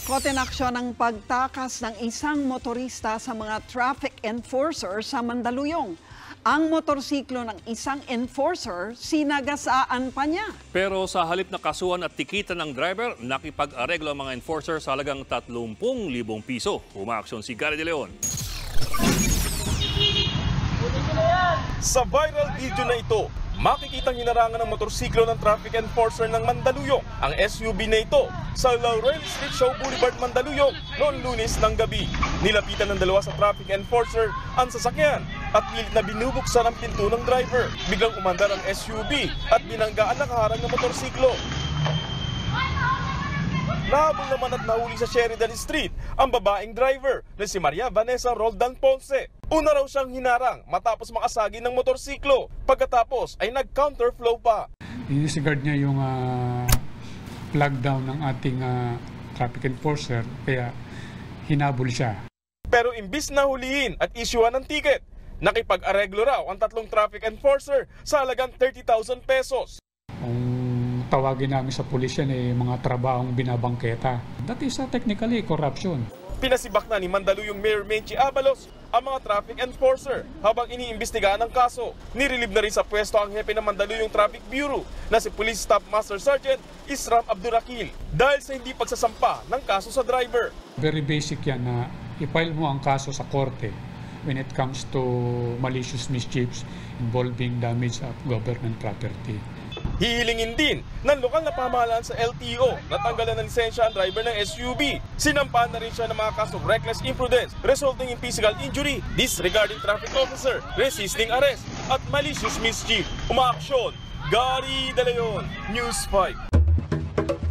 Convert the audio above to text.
Kotenaksyon ang pagtakas ng isang motorista sa mga traffic enforcer sa Mandaluyong. Ang motorsiklo ng isang enforcer, sinagasaan pa niya. Pero sa halip na kasuhan at tikitan ng driver, nakipag-areglo ang mga enforcer sa halagang 30,000 piso. Umaaksyon si Gary De Leon. Sa viral video na ito, makikitang hinarangan ng motorsiklo ng traffic enforcer ng Mandaluyong ang SUV na ito sa Laurel Street Show Boulevard, Mandaluyong noong Lunes ng gabi. Nilapitan ng dalawa sa traffic enforcer ang sasakyan at pilit na binubuksan ang pinto ng driver. Biglang umandar ang SUV at binanggaan ang kaharang ng motorsiklo. Nahabol naman at nahuli sa Sheridan Street ang babaeng driver na si Maria Vanessa Roldan Ponce. Una raw siyang hinarang matapos makasagi ng motorsiklo. Pagkatapos ay nag-counterflow pa. Inisigard niya yung flag down ng ating traffic enforcer, kaya hinabol siya. Pero imbis na hulihin at isyuhan ng ticket, nakipag-areglo raw ang tatlong traffic enforcer sa halagang 30,000 pesos. Kung tawagin namin sa pulisyan mga trabahong binabangketa. That is technically corruption. Pinasibak na ni Mandaluyong Mayor Menchi Abalos ang mga traffic enforcer habang iniimbestigahan ang kaso. Nirilib na rin sa pwesto ang hepe ng Mandaluyong Traffic Bureau na si Police Staff Master Sergeant Isram Abdurakil dahil sa hindi pagsasampa ng kaso sa driver. Very basic yan na i-file mo ang kaso sa korte when it comes to malicious mischiefs involving damage of government property. Hihilingin din ng lokal na pamahalaan sa LTO na tanggalan ng lisensya ang driver ng SUV. Sinampahan na rin siya ng mga kasong reckless imprudence resulting in physical injury, disregarding traffic officer, resisting arrest at malicious mischief. Umaaksyon, Gary De Leon, News 5.